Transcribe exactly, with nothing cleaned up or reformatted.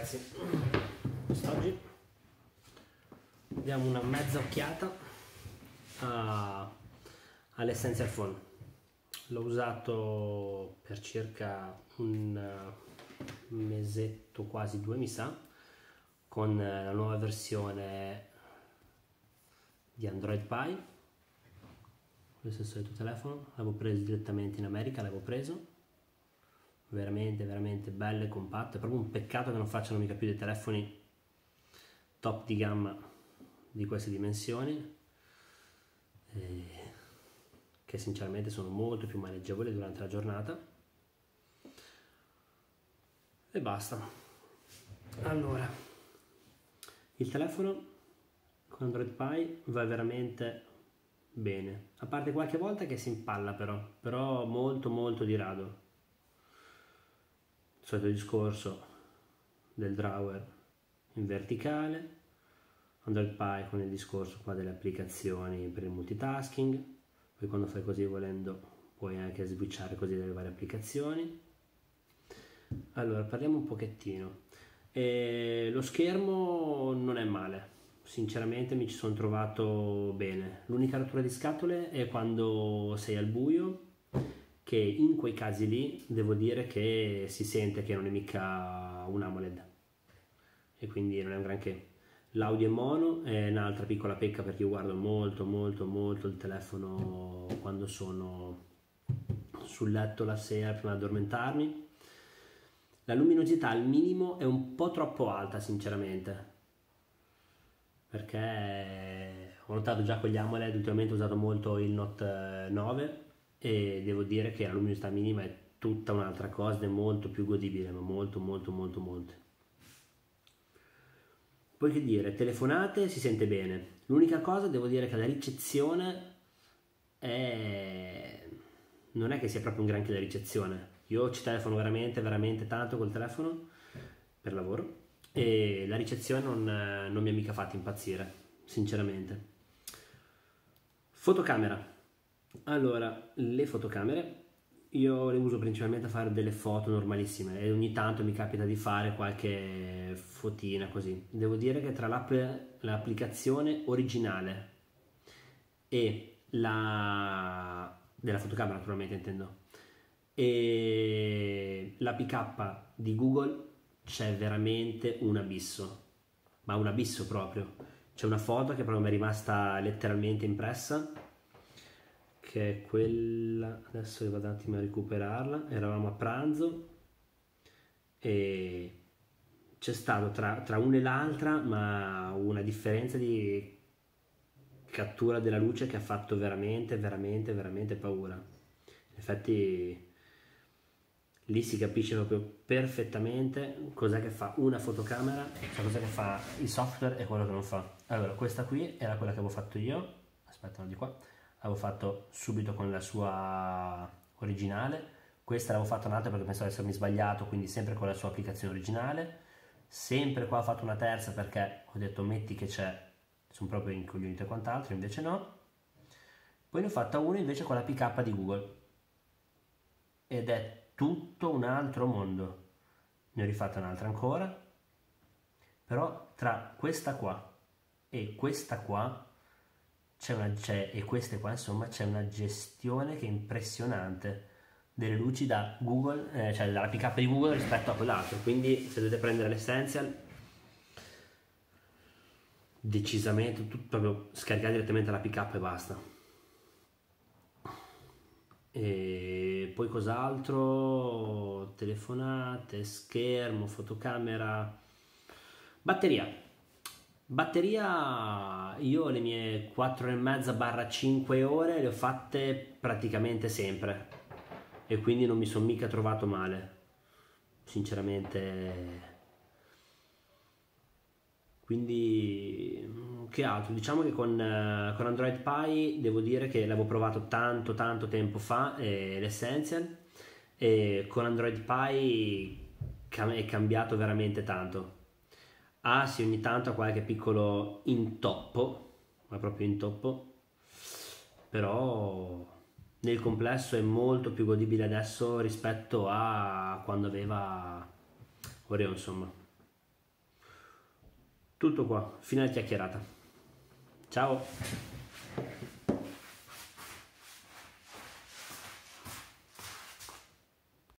ragazzi, quest'oggi diamo una mezza occhiata a, all'Essential Phone. L'ho usato per circa un mesetto, quasi due mi sa, con la nuova versione di Android Pie. Questo è il solito telefono, l'avevo preso direttamente in America, l'avevo preso veramente veramente bello e compatto. È proprio un peccato che non facciano mica più dei telefoni top di gamma di queste dimensioni, eh, che sinceramente sono molto più maneggevoli durante la giornata. E basta. Allora, il telefono con Android Pie va veramente bene, a parte qualche volta che si impalla, però però molto molto di rado. Il solito discorso del drawer in verticale, Android Pie con il discorso qua delle applicazioni per il multitasking, poi quando fai così volendo puoi anche switchare così delle varie applicazioni. Allora parliamo un pochettino. E lo schermo non è male, sinceramente mi ci sono trovato bene. L'unica rottura di scatole è quando sei al buio, che in quei casi lì devo dire che si sente che non è mica un AMOLED e quindi non è un granché. L'audio è mono, è un'altra piccola pecca perché io guardo molto molto molto il telefono quando sono sul letto la sera prima di addormentarmi. La luminosità al minimo è un po' troppo alta sinceramente, perché ho notato già con gli AMOLED, ultimamente ho usato molto il Note nove e devo dire che la luminosità minima è tutta un'altra cosa, è molto più godibile, ma molto molto molto molto. Poi che dire, telefonate si sente bene. L'unica cosa devo dire che la ricezione è... non è che sia proprio un granché la ricezione. Io ci telefono veramente veramente tanto col telefono per lavoro e la ricezione non, non mi ha mica fatto impazzire sinceramente. Fotocamera. Allora, le fotocamere io le uso principalmente a fare delle foto normalissime e ogni tanto mi capita di fare qualche fotina così. Devo dire che tra l'app, l'applicazione originale e la della fotocamera naturalmente intendo e la P K di Google c'è veramente un abisso, ma un abisso proprio. C'è una foto che proprio mi è rimasta letteralmente impressa, che è quella, adesso vado un attimo a recuperarla. Eravamo a pranzo e c'è stato tra, tra una e l'altra ma una differenza di cattura della luce che ha fatto veramente veramente veramente paura. In effetti lì si capisce proprio perfettamente cos'è che fa una fotocamera, cioè cos'è che fa il software e quello che non fa. Allora, questa qui era quella che avevo fatto io, aspetta, non di qua, l'avevo fatto subito con la sua originale. Questa l'avevo fatta un'altra perché pensavo di essermi sbagliato, quindi sempre con la sua applicazione originale. Sempre qua ho fatto una terza perché ho detto metti che c'è, sono proprio incoglionito e quant'altro, invece no. Poi ne ho fatta una invece con la P K di Google ed è tutto un altro mondo. Ne ho rifatta un'altra ancora, però tra questa qua e questa qua c'è una, c'è, e queste qua insomma c'è una gestione che è impressionante delle luci da Google, eh, cioè dalla P K di Google rispetto a quell'altro. Quindi se dovete prendere l'Essential, decisamente tutto, proprio scaricare direttamente la P K e basta. E poi cos'altro? Telefonate, schermo, fotocamera, batteria. Batteria, io le mie quattro e mezza barra cinque ore le ho fatte praticamente sempre e quindi non mi sono mica trovato male, sinceramente. Quindi che altro? Diciamo che con, uh, con Android Pie devo dire che l'avevo provato tanto tanto tempo fa, eh, l'Essential, e con Android Pie cam- è cambiato veramente tanto. Ah sì, ogni tanto ha qualche piccolo intoppo, ma proprio intoppo, però nel complesso è molto più godibile adesso rispetto a quando aveva Oreo, insomma. Tutto qua, fine la chiacchierata. Ciao!